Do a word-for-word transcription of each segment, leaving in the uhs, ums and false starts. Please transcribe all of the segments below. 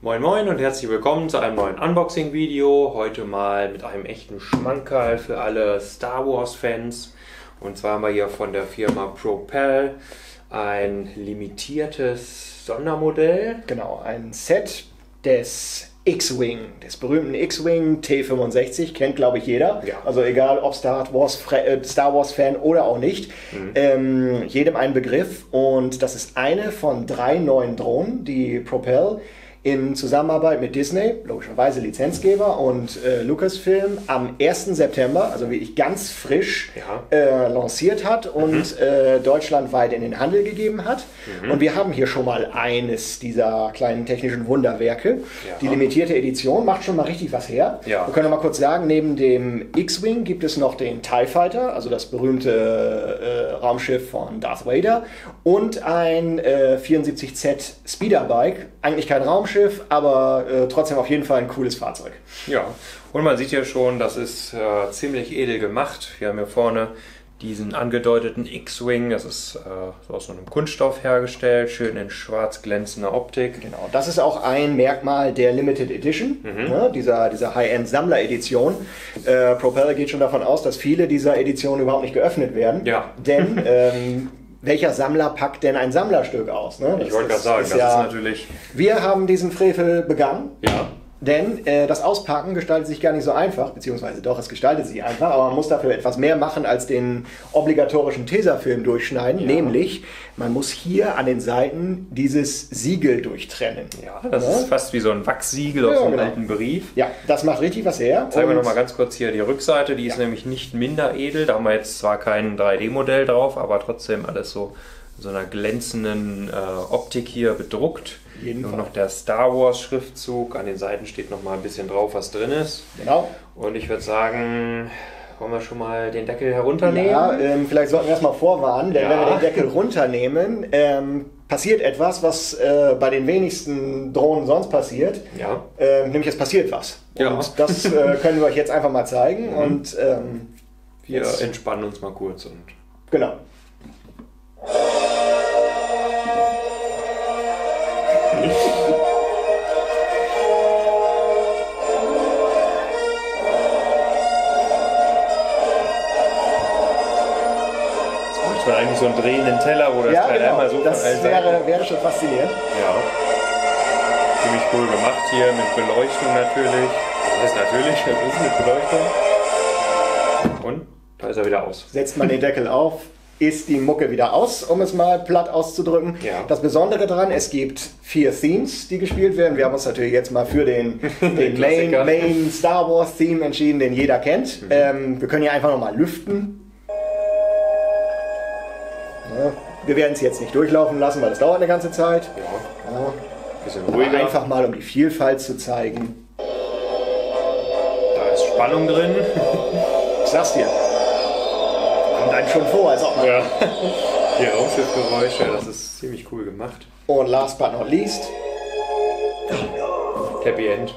Moin Moin und herzlich willkommen zu einem neuen Unboxing-Video. Heute mal mit einem echten Schmankerl für alle Star Wars-Fans. Und zwar haben wir hier von der Firma Propel ein limitiertes Sondermodell. Genau, ein Set des X-Wing, des berühmten X-Wing T fünfundsechzig, kennt glaube ich jeder. Ja. Also egal ob Star Wars, äh, Star Wars Fan oder auch nicht, mhm. ähm, jedem ein Begriff. Und das ist eine von drei neuen Drohnen, die Propel in Zusammenarbeit mit Disney, logischerweise Lizenzgeber, und äh, Lucasfilm am ersten September, also wirklich ganz frisch, ja. äh, lanciert hat und mhm. äh, deutschlandweit in den Handel gegeben hat. Mhm. Und wir haben hier schon mal eines dieser kleinen technischen Wunderwerke. Ja. Die limitierte Edition macht schon mal richtig was her. Ja. Wir können noch mal kurz sagen, neben dem X-Wing gibt es noch den TIE Fighter, also das berühmte äh, Raumschiff von Darth Vader, und ein äh, vierundsiebzig Z Speederbike, eigentlich kein Raumschiff, aber äh, trotzdem auf jeden Fall ein cooles Fahrzeug. Ja, und man sieht ja schon, das ist äh, ziemlich edel gemacht. Wir haben hier vorne diesen angedeuteten X-Wing, das ist äh, so aus so einem Kunststoff hergestellt, schön in schwarz glänzender Optik. Genau, das ist auch ein Merkmal der Limited Edition, mhm. ne, dieser, dieser High-End-Sammler-Edition. Äh, Propeller geht schon davon aus, dass viele dieser Editionen überhaupt nicht geöffnet werden, ja. denn ähm, welcher Sammler packt denn ein Sammlerstück aus? Ne? Ich wollte gerade sagen, ist das ja, ist natürlich... Wir haben diesen Frevel begangen, ja. denn äh, das Auspacken gestaltet sich gar nicht so einfach, beziehungsweise doch, es gestaltet sich einfach, aber man muss dafür etwas mehr machen als den obligatorischen Tesafilm durchschneiden, ja. nämlich man muss hier an den Seiten dieses Siegel durchtrennen. Ja, das ja? ist fast wie so ein Wachssiegel aus ja, einem genau. alten Brief. Ja, das macht richtig was her. Zeigen wir noch mal ganz kurz hier die Rückseite, die ja. ist nämlich nicht minder edel, da haben wir jetzt zwar kein drei D Modell drauf, aber trotzdem alles so in so einer glänzenden äh, Optik hier bedruckt. Nur noch der Star Wars Schriftzug, an den Seiten steht noch mal ein bisschen drauf, was drin ist. Genau. Und ich würde sagen, wollen wir schon mal den Deckel herunternehmen? Ja, ähm, vielleicht sollten wir erstmal vorwarnen, denn ja. wenn wir den Deckel runternehmen, ähm, passiert etwas, was äh, bei den wenigsten Drohnen sonst passiert. Ja. Äh, nämlich es passiert was. Ja. Und das äh, können wir euch jetzt einfach mal zeigen. Mhm. Und ähm, wir jetzt entspannen uns mal kurz. Und genau. Eigentlich so einen drehenden Teller, wo das ja, Teil genau. einmal so das von allen wäre, Seiten. wäre schon faszinierend. Ja. Ziemlich cool gemacht hier mit Beleuchtung natürlich. Das heißt natürlich, das ist mit Beleuchtung. Und da ist er wieder aus. Setzt man den Deckel auf, ist die Mucke wieder aus, um es mal platt auszudrücken. Ja. Das Besondere daran, es gibt vier Themes, die gespielt werden. Wir haben uns natürlich jetzt mal für den, den Main, Main Star Wars Theme entschieden, den jeder kennt. Mhm. Ähm, wir können hier einfach nochmal lüften. Ja, wir werden es jetzt nicht durchlaufen lassen, weil es dauert eine ganze Zeit. Ja. Ja. Bisschen ruhiger. Einfach mal, um die Vielfalt zu zeigen. Da ist Spannung drin. Ich sag's dir. Kommt einem schon vor, als ob man... Ja. Die Raumschiffgeräusche, das ist ziemlich cool gemacht. Und last but not least... Happy End.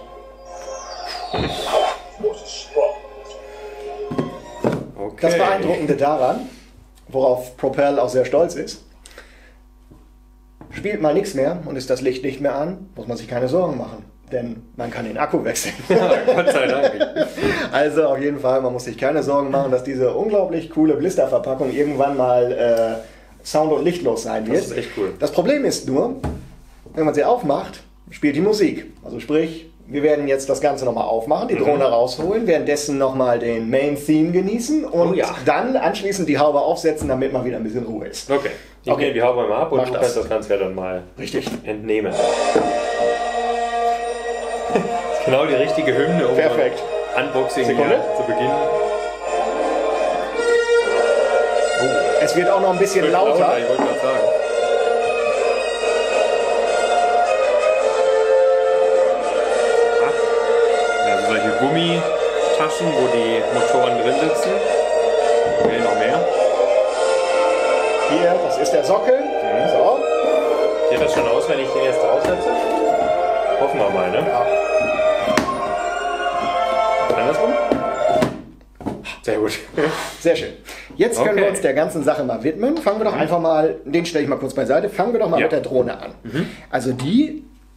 Okay. Das Beeindruckende daran, worauf Propel auch sehr stolz ist, spielt mal nichts mehr und ist das Licht nicht mehr an, muss man sich keine Sorgen machen, denn man kann den Akku wechseln. Gott sei Dank. Also auf jeden Fall, man muss sich keine Sorgen machen, dass diese unglaublich coole Blisterverpackung irgendwann mal äh, sound- und lichtlos sein wird. Das ist echt cool. Das Problem ist nur, wenn man sie aufmacht, spielt die Musik. Also sprich, wir werden jetzt das Ganze nochmal aufmachen, die Drohne mhm. rausholen, währenddessen nochmal den Main Theme genießen und oh ja. dann anschließend die Haube aufsetzen, damit mal wieder ein bisschen Ruhe ist. Okay, ich okay. nehme die Haube mal ab und Mach du das. kannst das Ganze ja dann mal Richtig. entnehmen. Genau die richtige Hymne, um Perfekt. Unboxing Sekunde. hier zu beginnen. Oh. Es wird auch noch ein bisschen Wird lauter. lauter. Ich wollte gerade sagen. Also solche Gummitaschen, wo die Motoren drin sitzen. Okay, noch mehr. Hier, das ist der Sockel. Mhm. So. Sieht das schon aus, wenn ich den jetzt draufsetze? Hoffen wir mal, ne? Ja. Andersrum? Sehr gut. Sehr schön. Jetzt können Okay. wir uns der ganzen Sache mal widmen. Fangen wir doch einfach mal, den stelle ich mal kurz beiseite, fangen wir doch mal Ja. mit der Drohne an. Mhm. Also die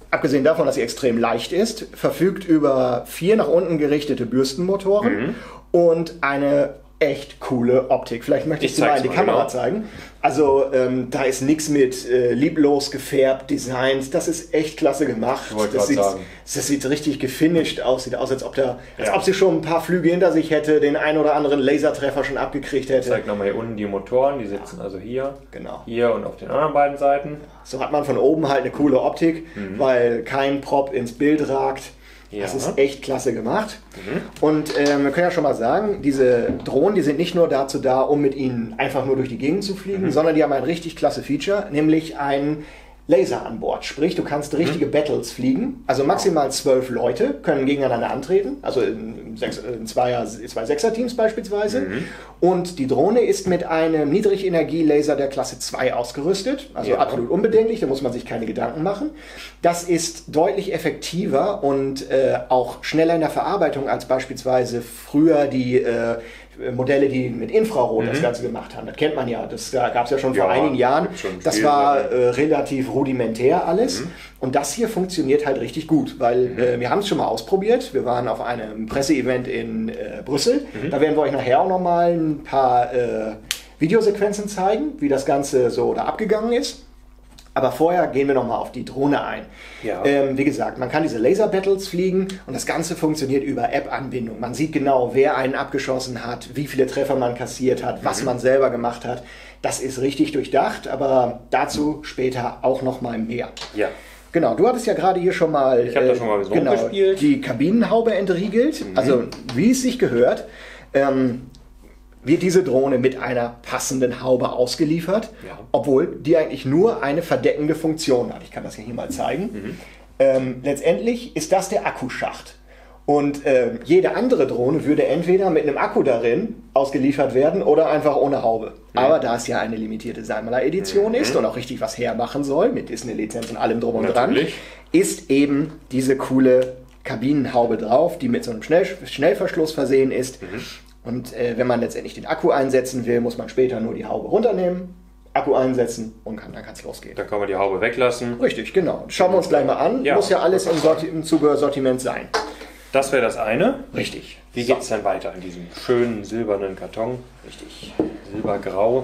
abgesehen davon, dass sie extrem leicht ist, verfügt über vier nach unten gerichtete Bürstenmotoren mhm. und eine echt coole Optik. Vielleicht möchte ich, ich sie mal in die mal, Kamera genau. zeigen. Also ähm, da ist nichts mit äh, lieblos gefärbt, Designs. Das ist echt klasse gemacht. Das sieht, das sieht richtig gefinished aus. Sieht aus, als ob, der, als ja. ob sie schon ein paar Flüge hinter sich hätte, den einen oder anderen Lasertreffer schon abgekriegt hätte. Ich zeige nochmal hier unten die Motoren. Die sitzen ja. also hier, genau. hier und auf den anderen beiden Seiten. So hat man von oben halt eine coole Optik, mhm. weil kein Prop ins Bild ragt. Ja. Das ist echt klasse gemacht. Mhm. Und ähm, wir können ja schon mal sagen, diese Drohnen, die sind nicht nur dazu da, um mit ihnen einfach nur durch die Gegend zu fliegen, mhm. sondern die haben ein richtig klasse Feature, nämlich ein Laser an Bord. Sprich, du kannst richtige mhm. Battles fliegen. Also maximal zwölf Leute können gegeneinander antreten. Also in, sechs, in Zweier, zwei Sechser-Teams beispielsweise. Mhm. Und die Drohne ist mit einem Niedrigenergie-Laser der Klasse zwei ausgerüstet. Also ja. absolut unbedenklich, da muss man sich keine Gedanken machen. Das ist deutlich effektiver und äh, auch schneller in der Verarbeitung als beispielsweise früher die äh, Modelle, die mit Infrarot mhm. das Ganze gemacht haben. Das kennt man ja. Das da gab es ja schon ja, vor einigen Jahren. Das war äh, relativ rudimentär alles. Mhm. Und das hier funktioniert halt richtig gut, weil mhm. äh, wir haben es schon mal ausprobiert. Wir waren auf einem Presseevent in äh, Brüssel. Mhm. Da werden wir euch nachher auch nochmal ein paar äh, Videosequenzen zeigen, wie das Ganze so da abgegangen ist. Aber vorher gehen wir nochmal auf die Drohne ein. Ja. Ähm, wie gesagt, man kann diese Laser-Battles fliegen und das Ganze funktioniert über App-Anbindung. Man sieht genau, wer einen abgeschossen hat, wie viele Treffer man kassiert hat, was mhm. man selber gemacht hat. Das ist richtig durchdacht, aber dazu später auch nochmal mehr. Ja. Genau, du hattest ja gerade hier schon mal, ich hab da schon mal so genau, gespielt. Die Kabinenhaube entriegelt. Mhm. Also wie es sich gehört. Ähm, wird diese Drohne mit einer passenden Haube ausgeliefert, ja. obwohl die eigentlich nur eine verdeckende Funktion hat. Ich kann das hier mal zeigen. Mhm. Ähm, letztendlich ist das der Akkuschacht. Und äh, jede andere Drohne würde entweder mit einem Akku darin ausgeliefert werden oder einfach ohne Haube. Mhm. Aber da es ja eine limitierte Sammler-Edition mhm. ist und auch richtig was hermachen soll, mit Disney-Lizenz und allem drum und Natürlich. dran, ist eben diese coole Kabinenhaube drauf, die mit so einem Schnell Schnellverschluss versehen ist. Mhm. Und äh, wenn man letztendlich den Akku einsetzen will, muss man später nur die Haube runternehmen, Akku einsetzen und kann, dann kann es losgehen. Dann kann man die Haube weglassen. Richtig, genau. Schauen wir uns gleich mal an. Ja. Muss ja alles im, Sorti im Zubehörsortiment sein. Das wäre das eine. Richtig. Wie geht es so. dann weiter in diesem schönen silbernen Karton? Richtig. Silbergrau.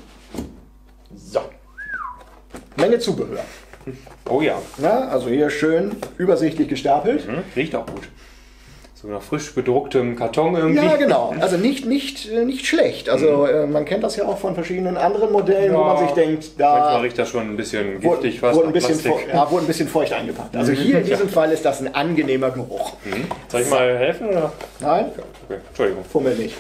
So. Menge Zubehör. Oh ja. Na, also hier schön übersichtlich gestapelt. Mhm. Riecht auch gut. So nach frisch bedrucktem Karton irgendwie. Ja, genau. Also nicht, nicht, nicht schlecht. Also mhm. äh, man kennt das ja auch von verschiedenen anderen Modellen, ja, wo man sich denkt, da... Manchmal riecht das schon ein bisschen giftig fast. Wurde ein bisschen, ja, wurde ein bisschen feucht eingepackt. Also hier in diesem ja. Fall ist das ein angenehmer Geruch. Mhm. Soll ich mal helfen? Oder? Nein? Okay. Entschuldigung. Fummel nicht.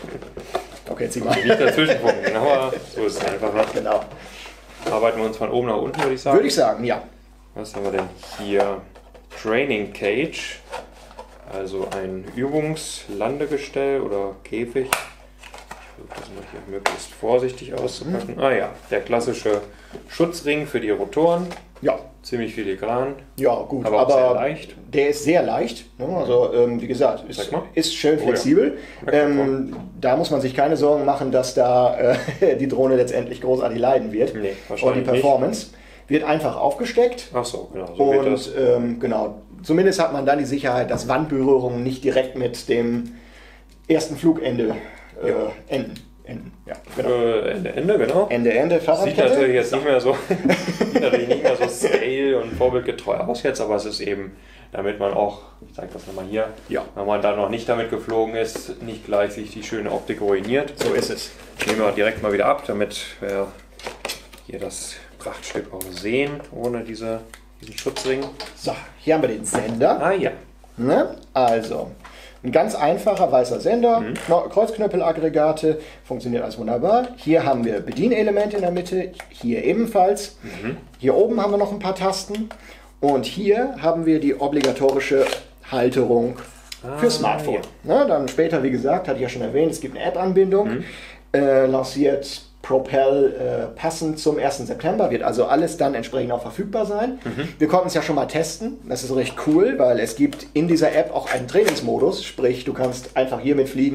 Okay, zieh mal. Nicht dazwischen fummeln, aber so ist es einfach. Genau. Arbeiten wir uns von oben nach unten, würde ich sagen. Würde ich sagen, ja. Was haben wir denn hier? Training Cage. Also ein Übungslandegestell oder Käfig. Ich versuche das mal hier möglichst vorsichtig auszupacken. Mhm. Ah ja, der klassische Schutzring für die Rotoren. Ja. Ziemlich filigran. Ja, gut. Aber, aber sehr leicht. Der ist sehr leicht. Also, ähm, wie gesagt, ist, ist schön flexibel. Oh ja. ähm, da muss man sich keine Sorgen machen, dass da äh, die Drohne letztendlich großartig leiden wird. Nee, wahrscheinlich Und die Performance nicht. Wird einfach aufgesteckt. Ach so, genau. So und das. Ähm, genau. Zumindest hat man dann die Sicherheit, dass Wandberührungen nicht direkt mit dem ersten Flugende äh, ja. enden. Enden. Ja, genau. Äh, Ende, Ende, genau. Ende, Ende, Fahrradkette. Sieht natürlich jetzt nicht mehr so, sieht natürlich nicht mehr so scale und vorbildgetreu aus jetzt, aber es ist eben, damit man auch, ich zeige das nochmal hier, ja. wenn man da noch nicht damit geflogen ist, nicht gleich sich die schöne Optik ruiniert. So ist es. Nehmen wir direkt mal wieder ab, damit wir hier das Prachtstück auch sehen, ohne diese... diesen Schutzring. So, hier haben wir den Sender. Ah ja. Ne? Also, ein ganz einfacher weißer Sender, mhm. Kreuzknöppelaggregate, funktioniert alles wunderbar. Hier haben wir Bedienelemente in der Mitte, hier ebenfalls. Mhm. Hier oben haben wir noch ein paar Tasten. Und hier haben wir die obligatorische Halterung ah, für Smartphone. Ja. Ne? Dann später, wie gesagt, hatte ich ja schon erwähnt, es gibt eine App-Anbindung. Mhm. Äh, lanciert Propel äh, passend zum ersten September, wird also alles dann entsprechend auch verfügbar sein. Mhm. Wir konnten es ja schon mal testen, das ist recht cool, weil es gibt in dieser App auch einen Trainingsmodus, sprich du kannst einfach hiermit fliegen,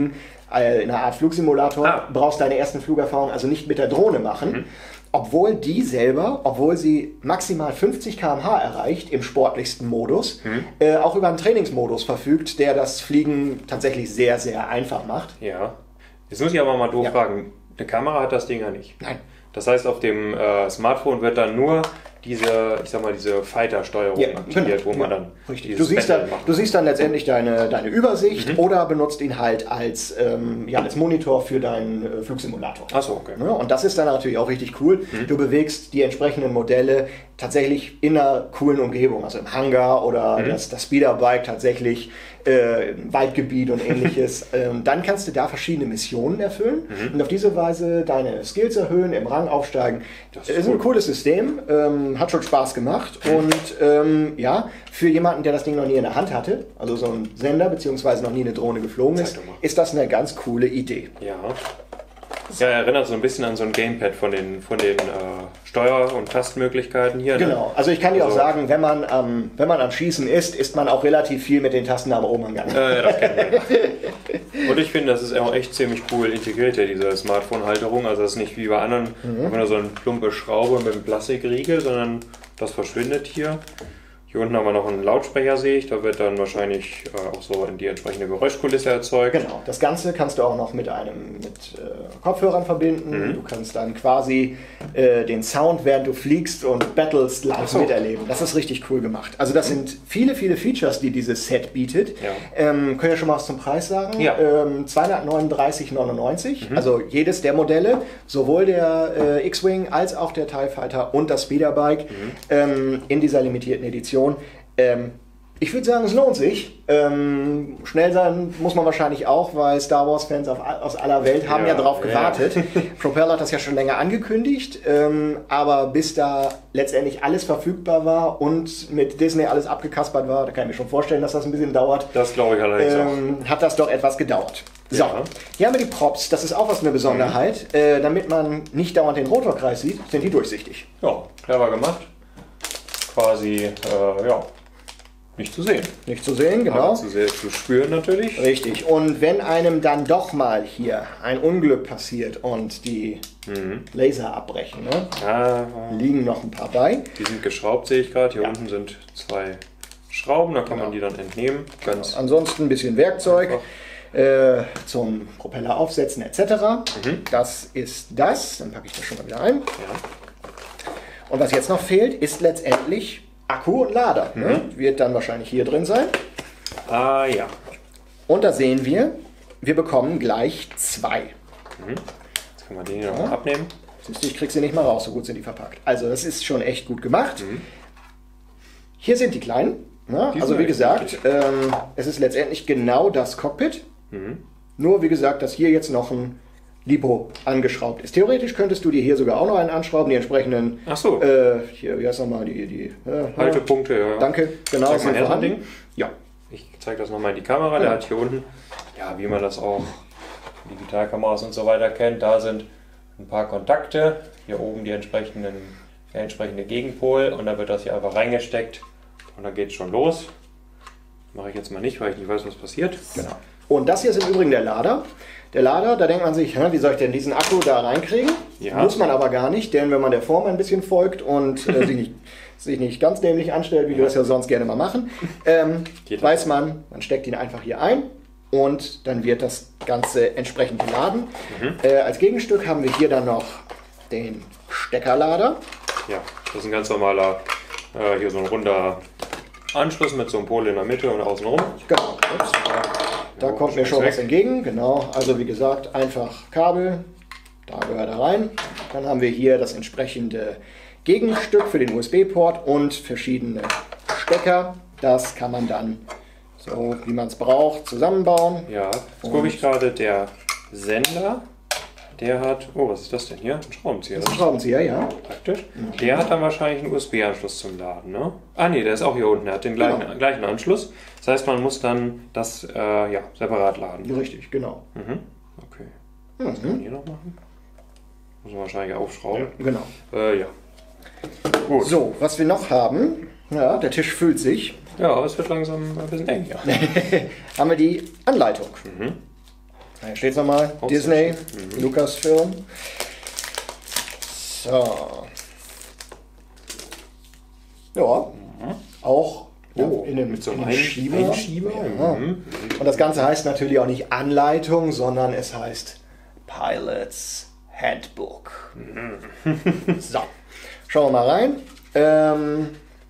äh, in einer Art Flugsimulator, ah. brauchst deine ersten Flugerfahrungen also nicht mit der Drohne machen. Mhm. Obwohl die selber, obwohl sie maximal fünfzig Kilometer pro Stunde erreicht im sportlichsten Modus, mhm. äh, auch über einen Trainingsmodus verfügt, der das Fliegen tatsächlich sehr, sehr einfach macht. Ja. Jetzt muss ich aber mal doof ja. fragen, eine Kamera hat das Ding ja nicht. Nein. Das heißt, auf dem äh, Smartphone wird dann nur diese, ich sag mal, diese Fighter-Steuerung ja, aktiviert, genau. wo man ja, dann richtig. Du siehst, dann, du siehst dann letztendlich deine, deine Übersicht mhm. oder benutzt ihn halt als, ähm, ja, als Monitor für deinen äh, Flugsimulator. Achso, okay. Ja, und das ist dann natürlich auch richtig cool. Mhm. Du bewegst die entsprechenden Modelle tatsächlich in einer coolen Umgebung, also im Hangar oder mhm. das, das Speederbike tatsächlich äh, im Waldgebiet und ähnliches. ähm, dann kannst du da verschiedene Missionen erfüllen mhm. und auf diese Weise deine Skills erhöhen, im Rang aufsteigen. Das ist, ist cool. Ein cooles System, ähm, hat schon Spaß gemacht mhm. und ähm, ja, für jemanden, der das Ding noch nie in der Hand hatte, also so ein Sender beziehungsweise noch nie eine Drohne geflogen ist, ist das eine ganz coole Idee. Ja. Ja, erinnert so ein bisschen an so ein Gamepad von den, von den äh, Steuer- und Tastmöglichkeiten hier. Genau, ne? Also ich kann dir also auch sagen, wenn man, ähm, wenn man am Schießen ist, ist man auch relativ viel mit den Tasten am oben am Gang. Äh, das kennen wir. Und ich finde, das ist auch echt ziemlich cool integriert, hier, diese Smartphone-Halterung. Also das ist nicht wie bei anderen, mhm. nur so eine plumpe Schraube mit einem Plastikriegel, sondern das verschwindet hier. Hier unten haben wir noch einen Lautsprecher, sehe ich. Da wird dann wahrscheinlich äh, auch so in die entsprechende Geräuschkulisse erzeugt. Genau. Das Ganze kannst du auch noch mit einem mit äh, Kopfhörern verbinden. Mhm. Du kannst dann quasi äh, den Sound, während du fliegst und battlest, live so. miterleben. Das ist richtig cool gemacht. Also das mhm. sind viele, viele Features, die dieses Set bietet. Ja. Ähm, können wir schon mal was zum Preis sagen? Ja. Ähm, zweihundertneununddreißig neunundneunzig. Mhm. Also jedes der Modelle, sowohl der äh, X-Wing als auch der TIE Fighter und das Speederbike mhm. ähm, in dieser limitierten Edition. Ähm, ich würde sagen, es lohnt sich. Ähm, schnell sein muss man wahrscheinlich auch, weil Star Wars-Fans aus aller Welt haben ja, ja drauf gewartet. Ja. Propeller hat das ja schon länger angekündigt, ähm, aber bis da letztendlich alles verfügbar war und mit Disney alles abgekaspert war, da kann ich mir schon vorstellen, dass das ein bisschen dauert. Das glaube ich allerdings ähm, auch. Hat das doch etwas gedauert. So, ja. Hier haben wir die Props, das ist auch was eine Besonderheit. Mhm. Äh, damit man nicht dauernd den Rotorkreis sieht, sind die durchsichtig. Ja, clever gemacht. Quasi, äh, ja, nicht zu sehen. Nicht zu sehen, genau. Aber zu, sehr, zu spüren natürlich. Richtig. Und wenn einem dann doch mal hier ein Unglück passiert und die mhm. Laser abbrechen, ne? ah, liegen noch ein paar bei. Die sind geschraubt, sehe ich gerade. Hier ja. unten sind zwei Schrauben, da kann genau. man die dann entnehmen. Ganz genau. Ansonsten ein bisschen Werkzeug äh, zum Propeller aufsetzen et cetera. Mhm. Das ist das. Dann packe ich das schon mal wieder ein. Ja. Und was jetzt noch fehlt, ist letztendlich Akku und Lader. Mhm. Ne? Wird dann wahrscheinlich hier drin sein. Ah ja. Und da sehen wir, wir bekommen gleich zwei. Mhm. Jetzt können wir den hier ja. noch abnehmen. Siehst du, ich krieg sie nicht mal raus, so gut sind die verpackt. Also das ist schon echt gut gemacht. Mhm. Hier sind die kleinen. Ne? Die also wie gesagt, ähm, es ist letztendlich genau das Cockpit. Mhm. Nur wie gesagt, dass hier jetzt noch ein Lipo angeschraubt ist. Theoretisch könntest du dir hier sogar auch noch einen anschrauben, die entsprechenden. Ach so. Äh, hier, wie heißt nochmal die, die äh, Haltepunkte, ja. Danke, genau. Zeig mal her, so ein Ding. Ja. Ich zeige das nochmal in die Kamera. Ja. Der hat hier unten, ja, wie man das auch Digitalkameras und so weiter kennt, da sind ein paar Kontakte. Hier oben die entsprechenden, der entsprechende Gegenpol und dann wird das hier einfach reingesteckt und dann geht es schon los. Mache ich jetzt mal nicht, weil ich nicht weiß, was passiert. Genau. Und das hier ist im Übrigen der Lader. Der Lader, da denkt man sich, wie soll ich denn diesen Akku da reinkriegen? Ja. Muss man aber gar nicht, denn wenn man der Form ein bisschen folgt und äh, sich, nicht, sich nicht ganz dämlich anstellt, wie ja. wir das ja sonst gerne mal machen, ähm, weiß man, man steckt ihn einfach hier ein und dann wird das Ganze entsprechend geladen. Mhm. Äh, als Gegenstück haben wir hier dann noch den Steckerlader. Ja, das ist ein ganz normaler, äh, hier so ein runder Anschluss mit so einem Pol in der Mitte und außen rum. Genau. Ups. Da kommt mir schon was entgegen, genau. Also wie gesagt, einfach Kabel, da gehört er rein. Dann haben wir hier das entsprechende Gegenstück für den U S B-Port und verschiedene Stecker. Das kann man dann, so wie man es braucht, zusammenbauen. Ja, jetzt gucke ich gerade, der Sender, der hat, oh, was ist das denn hier? Ein Schraubenzieher. Das ist ein Schraubenzieher, ja. Praktisch. Der hat dann wahrscheinlich einen U S B-Anschluss zum Laden, ne? Ah ne, der ist auch hier unten, der hat den gleichen, genau. gleichen Anschluss. Das heißt, man muss dann das äh, ja, separat laden. Richtig, genau. Mhm. Okay. Mhm. Was kann man hier noch machen? Muss man wahrscheinlich aufschrauben. Ja, genau. Äh, ja. Gut. So, was wir noch haben, ja, der Tisch füllt sich. Ja, aber es wird langsam ein bisschen eng, ja. Haben wir die Anleitung. Mhm. Hier steht es nochmal. Disney, mhm. Lucasfilm. So. Ja, mhm. auch oh, in dem, mit so einem in dem Schieber. Einschieber. Ja. Mhm. Und das Ganze heißt natürlich auch nicht Anleitung, sondern es heißt Pilot's Handbook. Mhm. So, schauen wir mal rein. Ähm,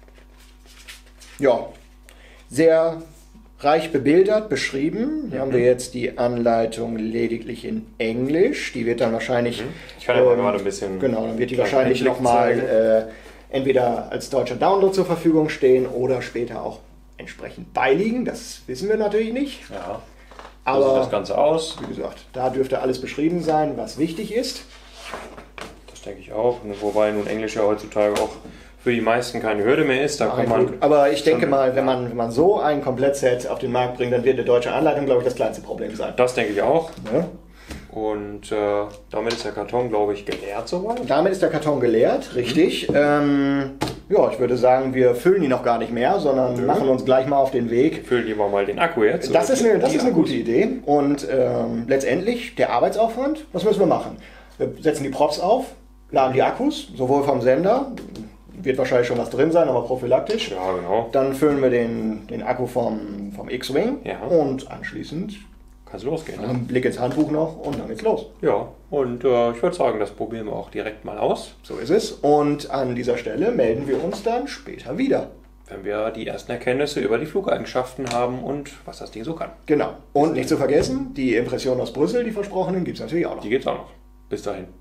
ja, sehr reich bebildert, beschrieben. Hier mhm. haben wir jetzt die Anleitung lediglich in Englisch. Die wird dann wahrscheinlich... Ich kann ja mal ähm, gerade ein bisschen... Genau, dann wird die wahrscheinlich nochmal äh, entweder als deutscher Download zur Verfügung stehen oder später auch entsprechend beiliegen. Das wissen wir natürlich nicht. Ja. Aber so sieht das Ganze aus. Wie gesagt, da dürfte alles beschrieben sein, was wichtig ist. Das denke ich auch. Wobei nun Englisch ja heutzutage auch für die meisten keine Hürde mehr ist. Da kann man aber ich denke mal, wenn man, wenn man so ein Komplettset auf den Markt bringt, dann wird eine deutsche Anleitung, glaube ich, das kleinste Problem sein. Das denke ich auch. Ja. Und äh, damit ist der Karton, glaube ich, geleert soweit. Damit ist der Karton geleert, richtig. Mhm. Ähm, ja, ich würde sagen, wir füllen ihn noch gar nicht mehr, sondern ja. machen uns gleich mal auf den Weg. Wir füllen lieber mal den Akku jetzt. Das ist eine, das ist eine gute Idee. Und ähm, letztendlich der Arbeitsaufwand, was müssen wir machen? Wir setzen die Props auf, laden die Akkus, sowohl vom Sender, wird wahrscheinlich schon was drin sein, aber prophylaktisch. Ja, genau. Dann füllen wir den, den Akku vom, vom X-Wing ja. und anschließend kann es losgehen. Ne? Ein Blick ins Handbuch noch und dann geht's los. Ja, und äh, ich würde sagen, das probieren wir auch direkt mal aus. So ist es. Und an dieser Stelle melden wir uns dann später wieder. Wenn wir die ersten Erkenntnisse über die Flugeigenschaften haben und was das Ding so kann. Genau. Und nicht zu vergessen, die Impressionen aus Brüssel, die versprochenen, gibt es natürlich auch noch. Die gibt es auch noch. Bis dahin.